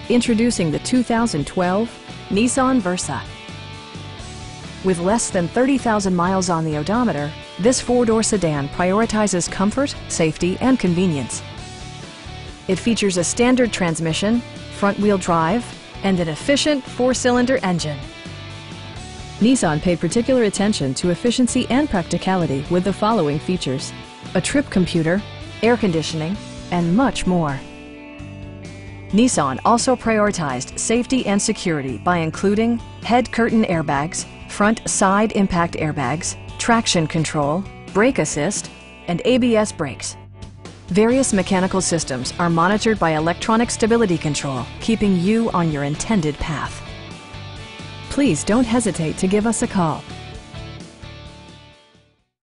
Introducing the 2012 Nissan Versa. With less than 30,000 miles on the odometer, this four-door sedan prioritizes comfort, safety, and convenience. It features a standard transmission, front-wheel drive, and an efficient four-cylinder engine. Nissan paid particular attention to efficiency and practicality with the following features: a trip computer, air conditioning, and much more. Nissan also prioritized safety and security by including head curtain airbags, front side impact airbags, traction control, brake assist, and ABS brakes. Various mechanical systems are monitored by electronic stability control, keeping you on your intended path. Please don't hesitate to give us a call.